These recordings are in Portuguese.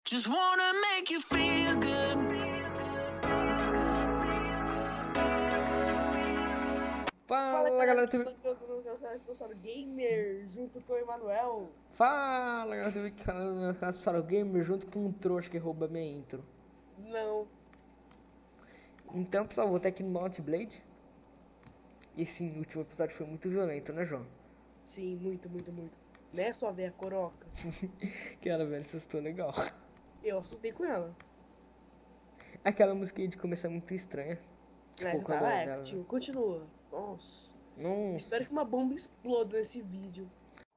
Just wanna make you feel good. Fala galera, eu tô responsável gamer junto com o Emanuel. Fala galera, eu tô canal responsável gamer junto com um trouxa que rouba minha intro. Não. Então pessoal, vou até aqui no Mount Blade. E sim, o último episódio foi muito violento, né João? Sim, muito. Né, sua velha coroca? Aquela velha assustou legal. Eu assustei com ela. Aquela música de começar é muito estranha. Mas quando tá ela- acting, continua. Nossa. Não. Espero que uma bomba exploda nesse vídeo.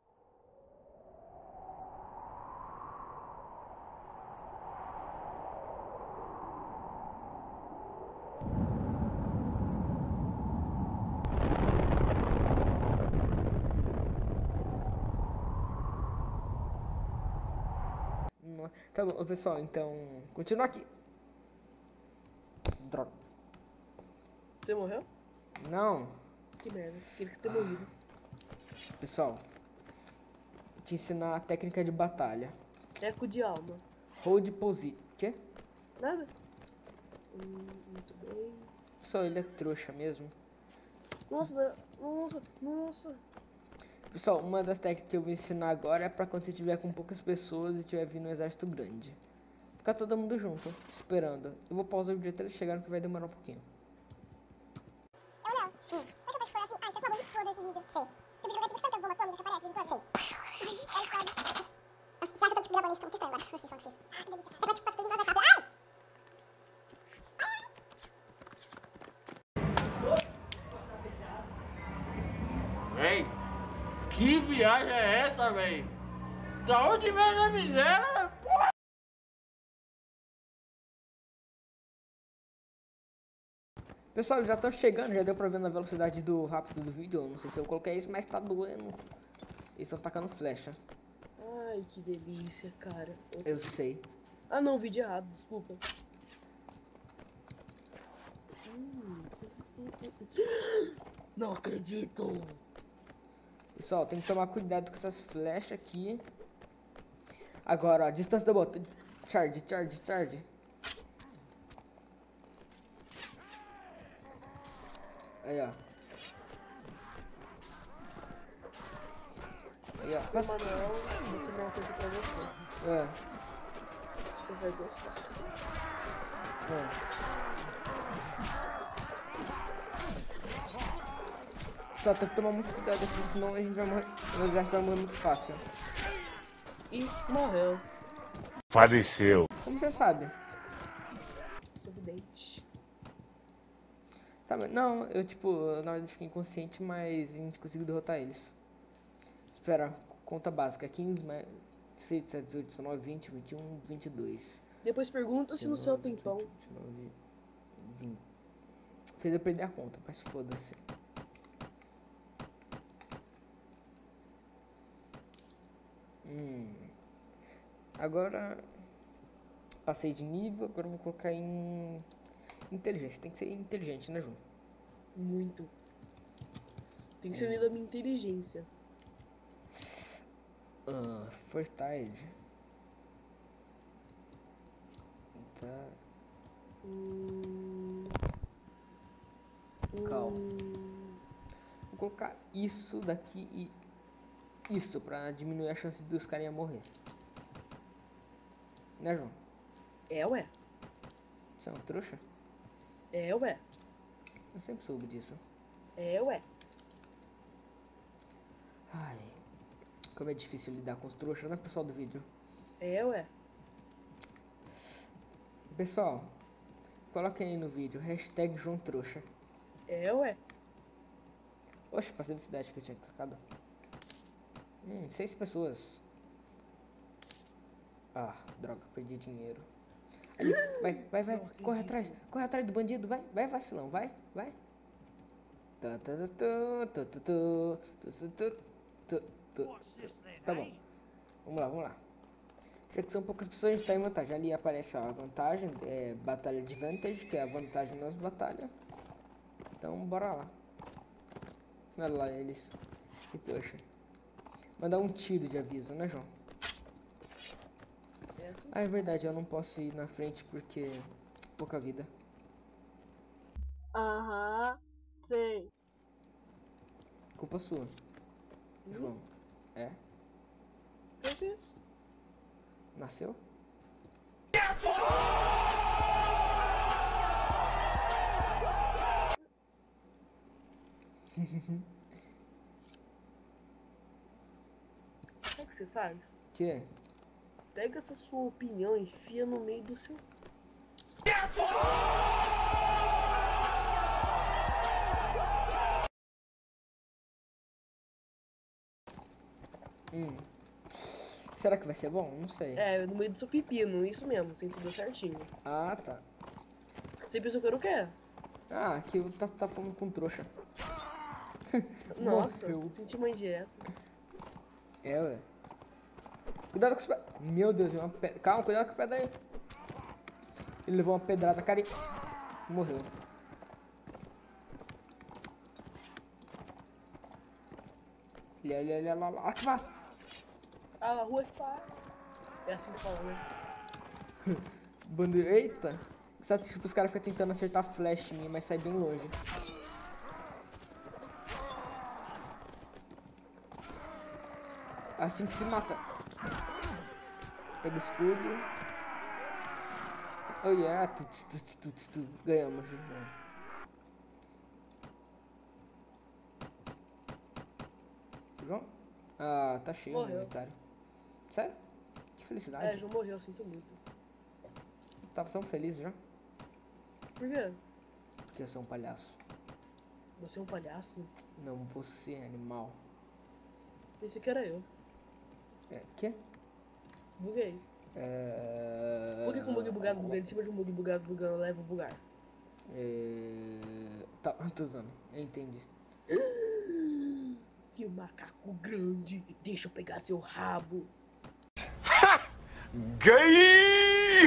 Tá bom, pessoal, então. Continua aqui. Droga. Você morreu? Não, Que merda. Queria ter morrido. pessoal. Vou te ensinar a técnica de batalha. Eco de alma. Hold position. Quê? Nada? Muito bem. Pessoal, ele é trouxa mesmo. Nossa. Pessoal, uma das técnicas que eu vou ensinar agora é pra quando você estiver com poucas pessoas e tiver vindo um exército grande. Ficar todo mundo junto, esperando. Eu vou pausar o vídeo até eles chegarem que vai demorar um pouquinho. Véi, que viagem é essa, véi? Da onde vem a miséria? Pessoal, já tô chegando, já deu pra ver na velocidade do rápido do vídeo. Eu não sei se eu coloquei isso, mas tá doendo. Eles estão tacando flecha. Ai, que delícia, cara. Eu sei. Ah, não, vídeo errado, desculpa. Não acredito. Pessoal, tem que tomar cuidado com essas flechas aqui. Agora, ó, distância da bota. Charge. Aí, ó. Aí, ó. Emanuel, vou tomar uma coisa pra você. É. Você vai gostar. Só tem que tomar muito cuidado aqui, senão a gente vai morrer. O exército vai morrer muito fácil. E morreu. Faleceu. Como você sabe? Isso é evidente. Tá, mas não, eu tipo, na verdade fiquei inconsciente, mas a gente conseguiu derrotar eles. Espera, conta básica, 15 mais 6, 7, 18, 19, 20, 21, 22. Depois pergunta se no seu tempão. 19, 20. Fez eu perder a conta, mas foda-se. Agora passei de nível, agora eu vou colocar em inteligência. Tem que ser inteligente, né, João? Muito. Tem que ser unido a minha inteligência. First aid. Tá. Calma. Vou colocar isso daqui e isso pra diminuir a chance dos carinha morrer. Né, João? É, ué. Você é um trouxa? É, ué. Eu sempre soube disso. É, ué. Ai, como é difícil lidar com os trouxas, né, pessoal do vídeo? É, ué. Pessoal, coloquem aí no vídeo, hashtag João Trouxa. É, ué. Oxe, passei da cidade que eu tinha clicado. 6 pessoas. Ah, droga, perdi dinheiro. Ali, vai, corre atrás do bandido, vai vacilão, vai. Tá bom, vamos lá. Já que são poucas pessoas, a gente tá em vantagem. Ali aparece ó, a vantagem, batalha de vantage, que é a vantagem nas batalhas. Então, bora lá. Olha lá eles. Que trouxa. Mandar um tiro de aviso, né, João? É assim. Ah, é verdade, eu não posso ir na frente porque pouca vida. Aham, sei. Culpa sua, João. É? O que eu fiz? Nasceu? Sabe o que você faz? Que? Pega essa sua opinião e enfia no meio do seu. Será que vai ser bom? Não sei. É, no meio do seu pepino, isso mesmo, você entendeu certinho. Ah, tá. Você pensou que era o quê? Ah, aqui eu tá falando com trouxa. Nossa, Morreu. senti uma indireta. É, ué. Cuidado com os pés. Meu Deus, uma pedra. Calma, cuidado com o pé daí. Ele levou uma pedrada, cara, e morreu. Lá, ativar. Ah, na rua é fácil. É assim que se fala, né? Eita. Sabe, tipo, os caras ficam tentando acertar flash em mim, mas sai bem longe. Assim que se mata. Pega o escudo. Oh yeah, ganhamos. João? Ah, tá cheio o Morreu. inventário. Sério? Que felicidade. É, João morreu, sinto muito. Tava tão feliz já. Por quê? Porque eu sou um palhaço. Você é um palhaço? Não, você, animal. Pensei que era eu. É, quê? Buguei. Por que com bug bugado, bugando em cima de um bug bugado, bugando, leva o bugar? Tá, tô usando. Eu entendi. Que macaco grande! Deixa eu pegar seu rabo! Gay!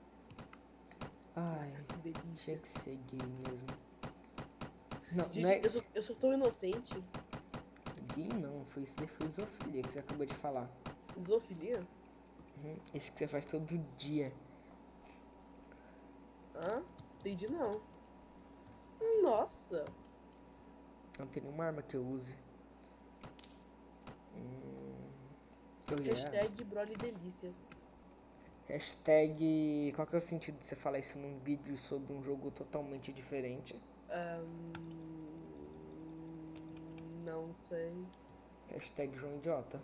Ai, Que tinha delícia. que ser gay mesmo. Não, Gente, não é eu sou tão inocente. gay não, foi zoofilia que você acabou de falar. Zoofilia? Isso que você faz todo dia. Hã? Entendi não. Nossa! Não tem nenhuma arma que eu use. Hashtag Broly Delícia. Hashtag... Qual que é o sentido de você falar isso num vídeo sobre um jogo totalmente diferente? Não sei. Hashtag João Idiota.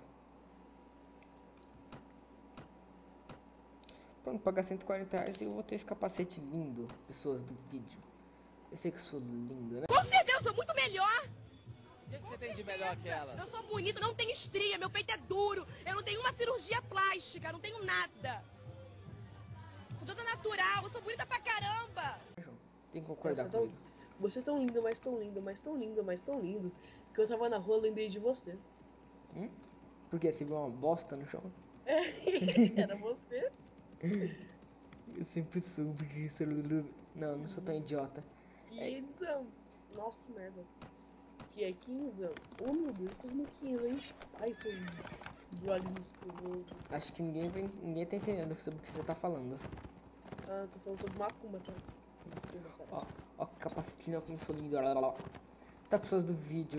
Pronto, pagar R$140 e eu vou ter esse capacete lindo, pessoas do vídeo. Eu sei que eu sou lindo, né? Com certeza, eu sou muito melhor. O que você tem de melhor que ela? Eu sou bonita, não tenho estria, meu peito é duro. Eu não tenho uma cirurgia plástica, não tenho nada. Sou toda natural, eu sou bonita pra caramba. Tem que concordar comigo. Você é tão lindo, mas tão lindo, mas tão lindo, mas tão lindo, que eu tava na rua, lembrei de você. Porque você viu uma bosta no chão? Era você? Eu sempre soube disso. Não, eu não sou tão idiota. Quinzão. Nossa, que merda. Que é quinzão? Oh, meu Deus, faz meu 15, hein? Ai, seu Broly musculoso. Acho que ninguém tá entendendo sobre o que você tá falando. Ah, tô falando sobre macumba, tá? Macumba, sabe? Ó, que capacetinho, como sou lindo. Tá, pessoas do vídeo,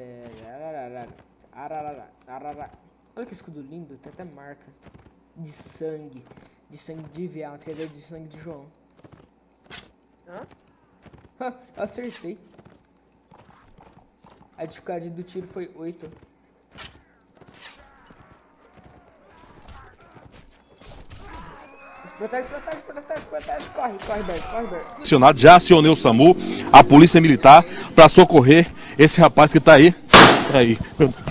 olha que escudo lindo, tem até marca de sangue de viado, quer dizer, de sangue de João. Hã? Acertei. A dificuldade do tiro foi 8. Protege, corre, Bert. Acionado, já acionei o SAMU, a polícia militar, para socorrer esse rapaz que tá aí. Aí, meu Deus.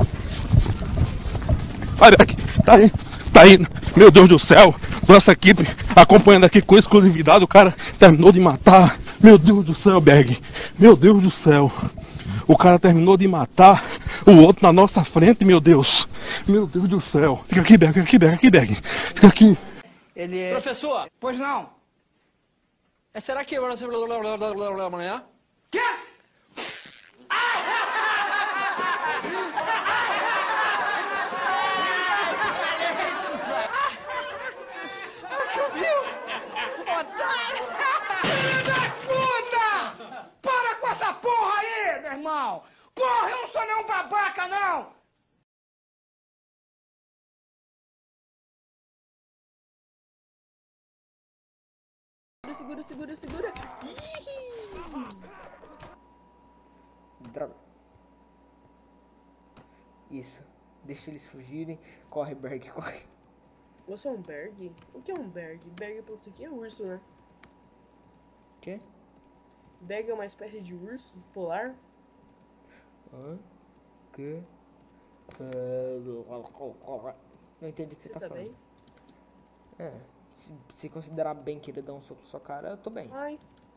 Olha aqui, tá aí, meu Deus do céu. Nossa equipe acompanhando aqui com exclusividade. O cara terminou de matar. Meu Deus do céu, Berg. Meu Deus do céu. O cara terminou de matar o outro na nossa frente, meu Deus. Meu Deus do céu. Fica aqui, Berg, Fica aqui. Professor, pois não. Será que você amanhã? Quê? ataca não! Segura, segura, segura. Droga. Isso. Deixa eles fugirem. Corre, Berg, corre. Você é um Berg? O que é um Berg? Berg, pelo isso aqui, é urso, né? Quê? Berg é uma espécie de urso polar? Hã? Que? Não entendi o que você tá tá falando. bem? É. Se considerar bem que ele dá um soco na sua cara, eu tô bem. Ai.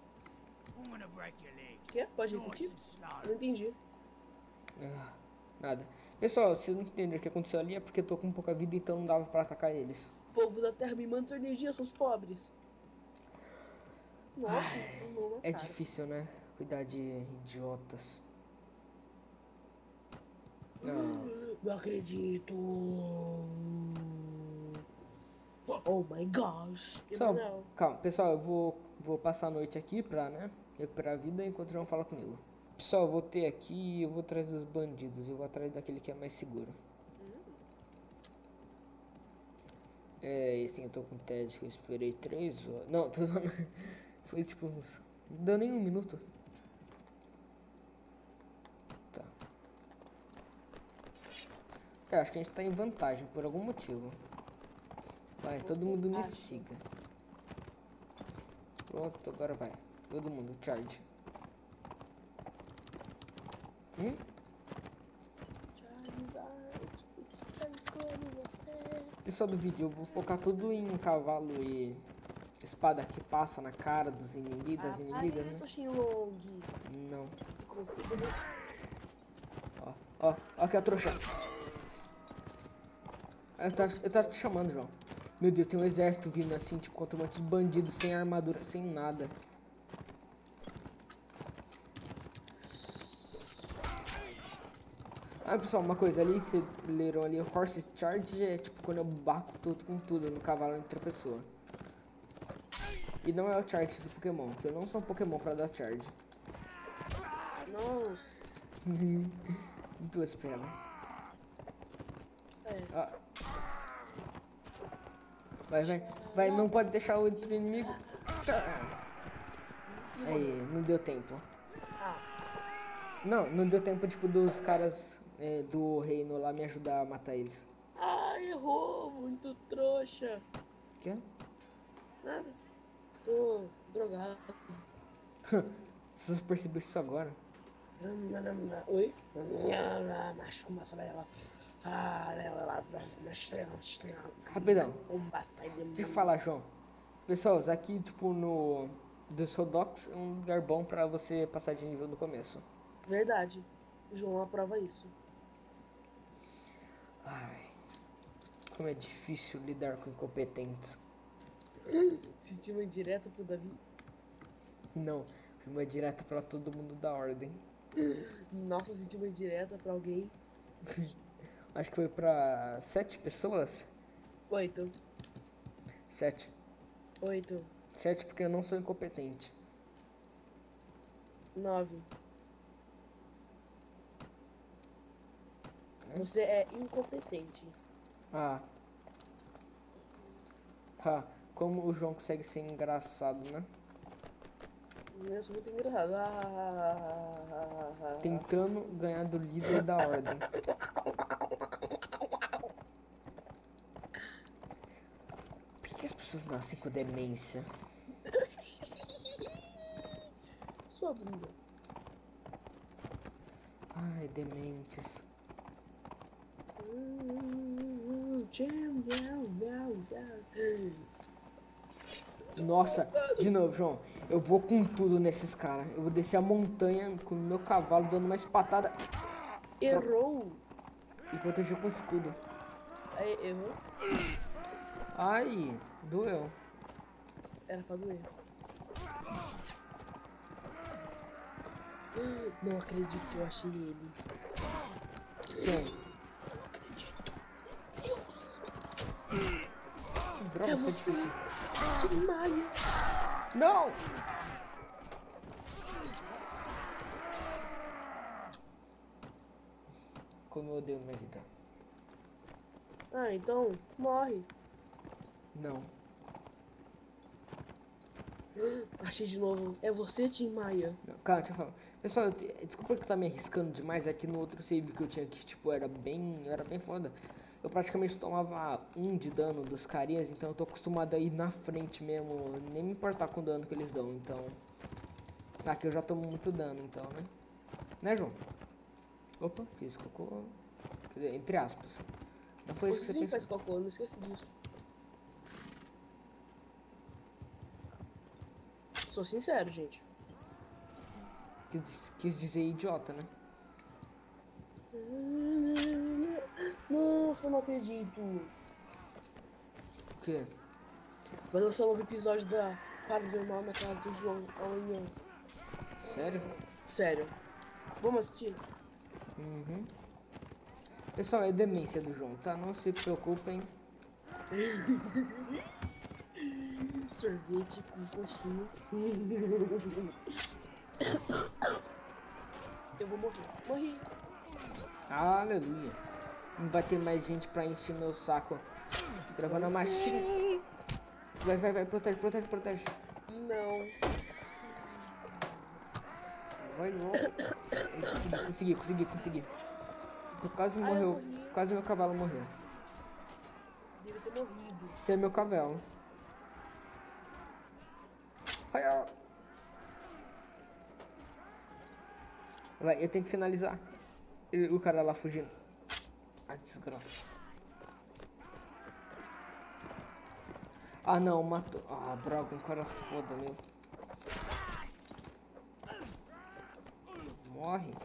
Quê? Pode repetir? Não entendi. Ah, nada. Pessoal, se não entenderam o que aconteceu ali é porque eu tô com pouca vida, então não dava pra atacar eles. Povo da Terra, me manda sua energia, seus pobres. Nossa, não, É cara. difícil, né? Cuidar de idiotas. Não. Não acredito. Oh my gosh. Pessoal, Não. calma, pessoal, eu vou passar a noite aqui pra, né, recuperar a vida enquanto não fala comigo. Pessoal, eu vou ter aqui e eu vou atrás dos bandidos, eu vou atrás daquele que é mais seguro. É, sim, eu tô com TED que eu esperei 3 horas. Não, tô zoando. Foi tipo uns... Não deu nem um minuto. Tá. É, acho que a gente tá em vantagem por algum motivo. Vai, todo mundo me siga. Pronto, agora vai. Todo mundo, charge. Pessoal do vídeo, eu vou focar tudo em cavalo e espada que passa na cara dos inimigos, das inimigas, isso, né? Shenlong. Não. Consigo. Ó que a trouxa. Eu tava te chamando, João. Meu Deus, tem um exército vindo assim, tipo, contra um monte de bandidos, sem armadura, sem nada. Ah, pessoal, uma coisa ali, vocês leram ali, o Horse Charge é tipo quando eu baco tudo com tudo no cavalo de outra pessoa. E não é o Charge do Pokémon, que eu não sou um Pokémon pra dar Charge. Nossa. Duas penas. É. Ah. Vai, não pode deixar o outro inimigo. Aí, não deu tempo. Não deu tempo, tipo, dos caras do reino lá me ajudar a matar eles. Errou, muito trouxa. Quê? Nada. Tô drogado. Você só percebeu isso agora? Oi? Rapidão. Deixa eu falar, João. Pessoal, aqui, tipo, no The Sodox é um lugar bom pra você passar de nível no começo. Verdade. João aprova isso. Ai, como é difícil lidar com incompetentes. Senti uma indireta pro Davi. Não, foi uma direta pra todo mundo da ordem. Nossa, senti uma indireta pra alguém. Acho que foi pra 7 pessoas? 8. 7. 8. 7 porque eu não sou incompetente. 9. Você é incompetente. Como o João consegue ser engraçado, né? Eu sou muito engraçado. Tentando ganhar do líder da ordem. Por que as pessoas nascem com demência? Sua bunda. Ai, dementes. Nossa, de novo, João. Eu vou com tudo nesses caras. Eu vou descer a montanha com o meu cavalo dando uma espatada. Errou. E proteger com o escudo. Aí, errou. Ai, doeu. Era pra doer. Não acredito que eu achei ele. Quem? Deus. Droga, É você. De Maia. Não! Como eu odeio minha vida. Ah, então, morre. Não. Achei de novo. É você, Tim Maia. Não, calma, deixa eu falar. Pessoal, desculpa que tá me arriscando demais. É que no outro save que eu tinha aqui, tipo, era bem foda. Eu praticamente tomava 1 de dano dos carinhas, então eu tô acostumado a ir na frente mesmo, nem me importar com o dano que eles dão, então... Aqui eu já tomo muito dano, então, né? Né, João? Opa, fiz cocô. Quer dizer, entre aspas. Não foi isso que Você você sim pensou. faz cocô, não esquece disso. Sou sincero, gente. Quis dizer idiota, né? Nossa, eu não acredito. O quê? Vai lançar um novo episódio da Paranormal na casa do João amanhã. Sério? Sério. Vamos assistir? Uhum. Pessoal, é demência do João, tá? Não se preocupem. Sorvete com coxinha. Eu vou morrer. Morri. Aleluia. Não vai ter mais gente pra encher meu saco. Gravando a machinha. Vai, protege. Não. Vai logo. Consegui. Quase Ai, morreu. eu morri. Quase meu cavalo morreu. Deve ter morrido. Esse é meu cavalo. Vai, eu tenho que finalizar. O cara lá fugindo. Ai, desgraça. Ah, não, matou. Ah, droga, um cara foda, meu. Morre.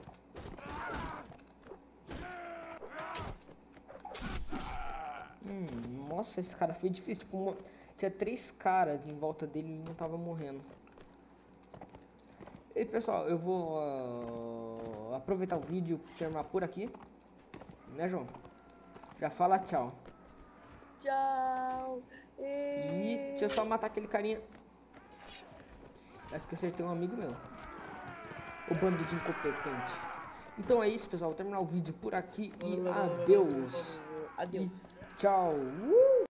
Nossa, esse cara foi difícil. Tipo, tinha 3 caras em volta dele e ele não tava morrendo. E pessoal, eu vou aproveitar o vídeo e terminar por aqui. Né, João? Já fala tchau. Tchau. E deixa eu só matar aquele carinha. Acho que acertei um amigo meu. O bando de incompetente. Então é isso, pessoal. Vou terminar o vídeo por aqui. E adeus. Adeus. E tchau.